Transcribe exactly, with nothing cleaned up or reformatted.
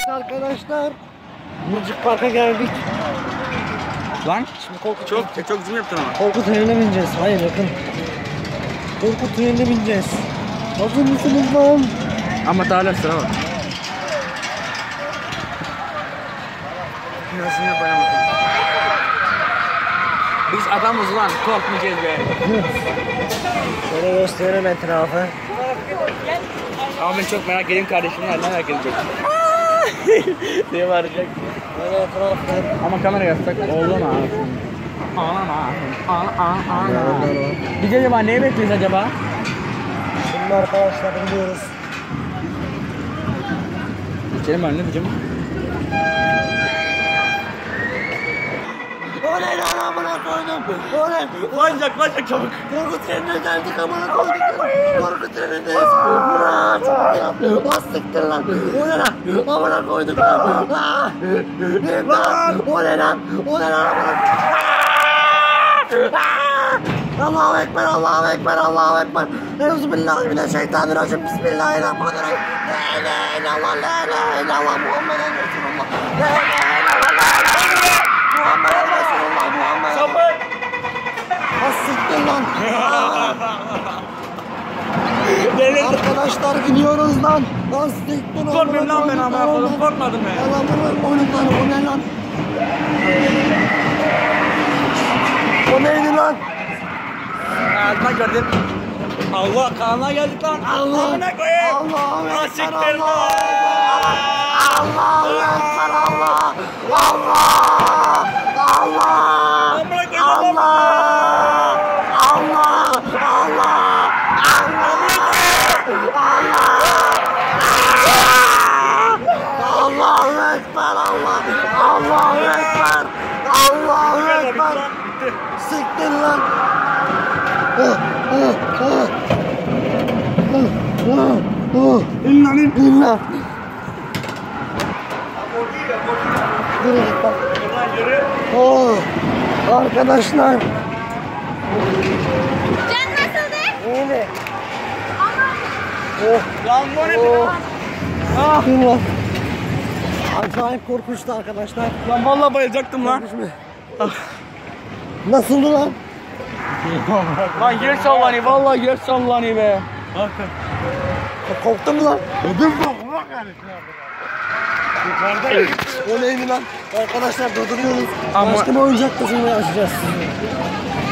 Evet arkadaşlar, Mırcık Park'a geldik. Lan şimdi korku çok çok zoom yaptın ama. Korku treneline bineceğiz. Hayır yakın. Korku treneline bineceğiz. Hazır mısınız lan? Ama daha sıra var. Nasıl yapayım? Biz adamız lan, korkmayacağız be. Şöyle gösterelim etrafı. Ama ben çok merak ediyorum kardeşim, nereden merak edecek? diye bağıracak. Böyle etrafı. Ama kamera yasak. Oğlum abi. Ana ana ana. Biz acaba neyi bekliyoruz acaba? Şimdi arkadaşlar gidiyoruz. İçelim ben ne diyeceğim? O ne lan amına koydum? O ne? Kaçacak kaçacak çabuk. Korku trenine geldik amına koyduk. Korku trenindeyiz. Aaa çok yaptı. Bastıktır lan. O ne lan? Amına koyduk lan. Aaa. İmdat. O ne lan? O ne lan amına? Allahu Ekber, Allahu Ekber, Allahu Ekber. Euzubillahimineşşeytanirracim. Bismillahirrahmanirrahim. La ilahe illallah, la ilahe illallah. Muhammeden Resulullah. La ilahe illallah, la ilahe illallah. Muhammeden Resulullah, Muhammeden. Sabır. Hassiktir lan. Arkadaşlar gidiyoruz lan. Hassiktir lan. Korkmuyorum lan ben ama yapalım. Korkmadım ben. Allah'ım o ne lan? O ne lan? O neydi lan? Ağzına gördüm. Allah kanına geldik lan. Allah. Amına koyayım. Allah'ım Ah, ekber, siktir lan. Allah'ım ekber, Allah. Allah. Allah. Amına koyayım. Allah. Allah. Allah. Allahu Ekber, Allah. Allahu Ekber. Allahu Ekber. Siktir lan. İnlan in. İnlan. Yürü git bak. Oh, arkadaşlar. Can nasıldı? İyi mi? Oh, Lan bu ne? oh. Ah. İnlan. Acayip korkunçtu arkadaşlar. Lan vallahi bayılacaktım lan. Korkunç mu? Nasıldı lan? Lan yer sallanıyor, vallahi yer sallanıyor be. Korktun mu lan? Ödüm korkma yani. Yukarıdayım. O neydi lan? Arkadaşlar durduruyoruz. Ama- Başka bir oyuncak kızımla açacağız sizi.